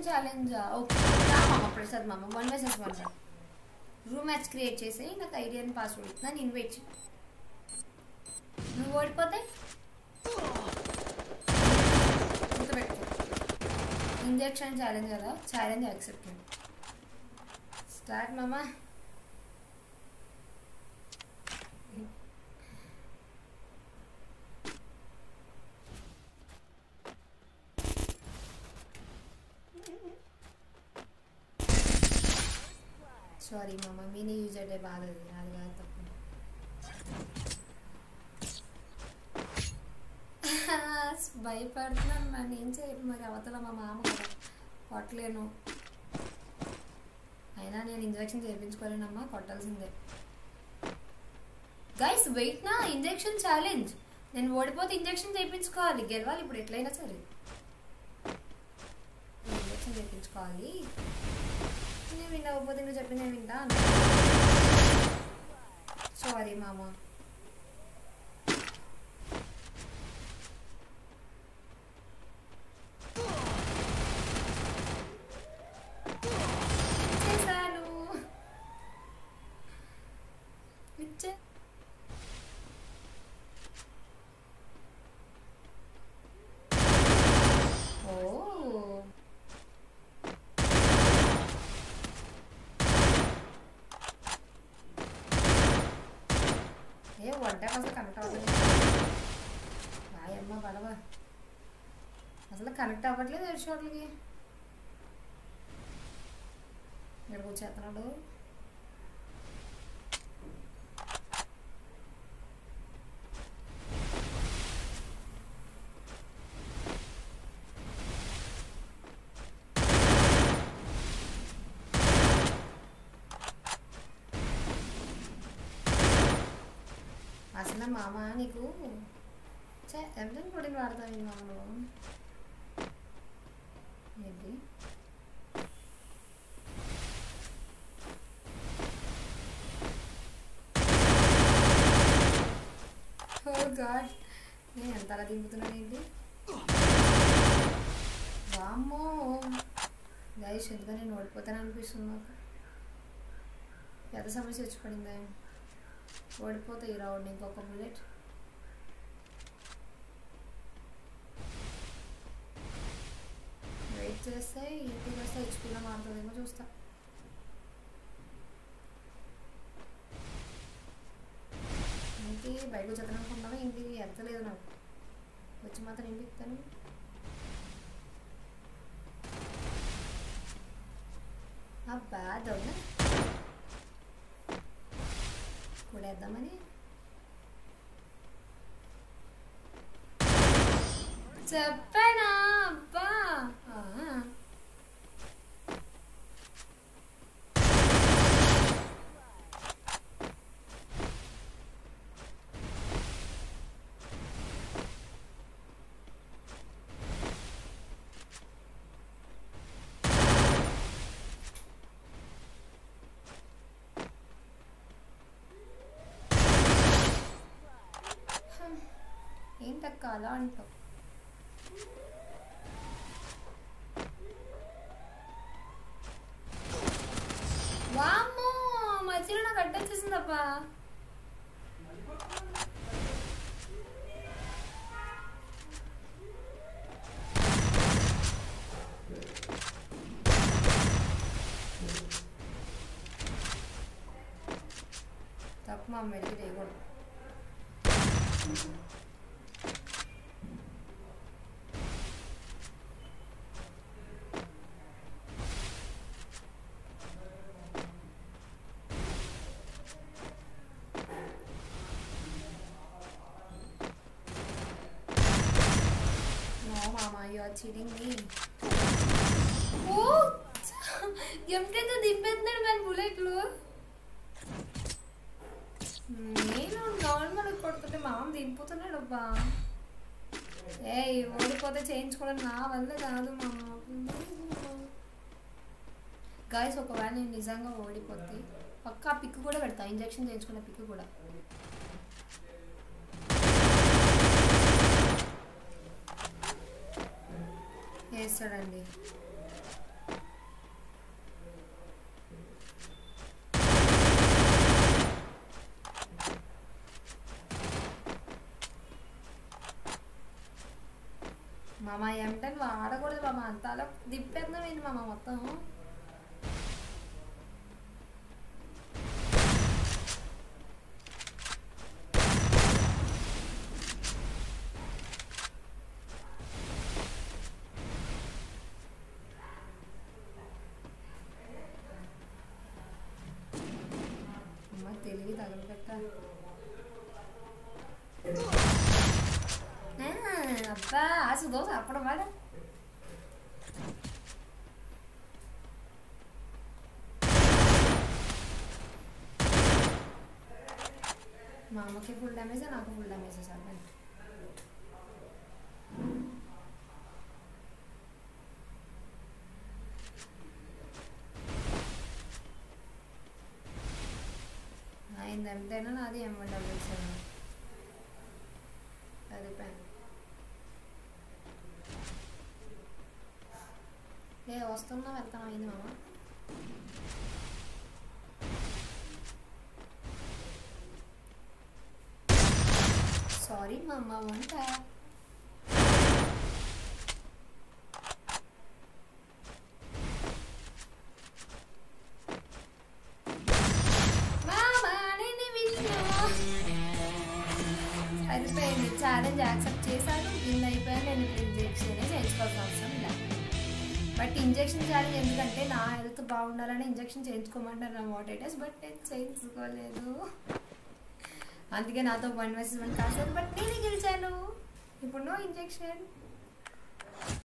Challenge okay రా మామ ప్రసాద్ మామ 1 vs 1 రా రూమ్ మ్యాచ్ క్రియేట్ చేసి నాకు ఐడి అండ్ పాస్వర్డ్ ఇస్తున్నాను ఇన్వైట్ చేయి నువ్వు ఓడిపోతే ఇంజెక్షన్ ఛాలెంజ్ కదా ఛాలెంజ్ యాక్సెప్ట్ స్టార్ట్ మామా సారీ మామ మినీ యూజర్ డే బాగాలేదు నాది కాదు తప్పు భయపడుతున్నాను నన్ను ఏం చేయాలి మరి అవతల మా మామ కదా కొట్టలేను అయినా నేను ఇంజెక్షన్ చేయించుకోలేనమ్మా కొట్టాల్సిందే గైస్ వెయిట్ నా ఇంజెక్షన్ ఛాలెంజ్ నేను ఓడిపోతే ఇంజెక్షన్ చేయించుకోవాలి గెలవాలి ఇప్పుడు ఎట్లయినా సరే ఇంజెక్షన్ చేయించుకోవాలి నేను వినకపోతే నువ్వు చెప్పి నేను వింటా సారీ మామ చేశాను వంట అసలు కనెక్ట్ అవ్వట్లేదు అమ్మ పడవ అసలు కనెక్ట్ అవ్వట్లేదు ఎడిచోట్లకి ఇక్కడికి వచ్చేస్తున్నాడు అసలు మామ నీకు ఎంఎన్ పొడిని వాడతావు మామను ఏంటి ఓ గాడ్ నేను ఎంతలా దింపుతున్నాను ఏంటి వామ్మో గైస్ ఎందుకని నేను ఓడిపోతాను అనిపిస్తుంది నాకు పెద్ద సమస్య వచ్చి పడిందా ఓడిపోతే ఈ రౌండ్ ఇంకొక బుల్లెట్ వెయిట్ చేస్తే ఇంటికి వస్తే హెచ్పీలో మారుతుందేమో చూస్తా ఇంటి బయటకు వచ్చేద్దాం అనుకుంటాను ఇంటికి ఎత్తలేదు నాకు వచ్చి మాత్రం ఇంటికి ఇస్తాను అబ్బా దొంగ కూడేద్దామని చెప్పానా అబ్బా ఏంటక్క అలా అంటావు వామ్మో మధ్యలో నాకు అడ్డొచ్చేసిందప్పా తప్పు మా మెడికి చేయకూడదు You are cheating me. Oh! ఎంతైతే దింపేస్తున్నాడు మన బుల్లెట్లు నేను నార్మల్ కొడుతుంటే మామ దింపుతున్నాడు అబ్బా ఏ ఓడిపోతే చేయించుకోవడం నా వల్ల కాదు మామ గాయస్ ఒకవేళ నేను నిజంగా ఓడిపోతే పక్కా పిక్ కూడా పెడతా ఇంజెక్షన్ చేయించుకున్న పిక్ కూడా వేస్తాడండి తల దిప్పేద్దామేంటి మామ మొత్తం. అమ్మ తెలివి తగలబెట్ట. అబ్బా ఆసు దోశ అప్పుడు వాడ. మా అమ్మకి ఫుల్ డ్యామేజ్, నాకు ఫుల్ డ్యామేజ్ సార్. అయింది ఎంతైనా నాది M1W7 అది పెన్. వస్తున్నా వెళ్తాను. అయింది మామ. సారీ మా అమ్మ వంట. సరిపోయింది, ఛాలెంజ్ యాక్సెప్ట్ చేశాను. విన్ అయిపోయాను. నేను ఇప్పుడు ఇంజెక్షన్ చేయించుకోవాల్సిన అవసరం లేదు. బట్ ఇంజెక్షన్ ఛాలెంజ్ ఎందుకంటే నా హెల్త్ బాగుండాలని ఇంజెక్షన్ చేయించుకోమంటారు నా మోటివేటర్స్. బట్ నేను చేయించుకోలేదు. అందుకే నాతో 1 vs 1 కాదు. బట్ నేనే గెలిచాను. ఇప్పుడు నో ఇంజెక్షన్.